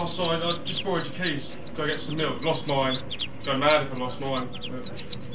outside, I just borrowed your keys, go get some milk, lost mine, go mad if I lost mine.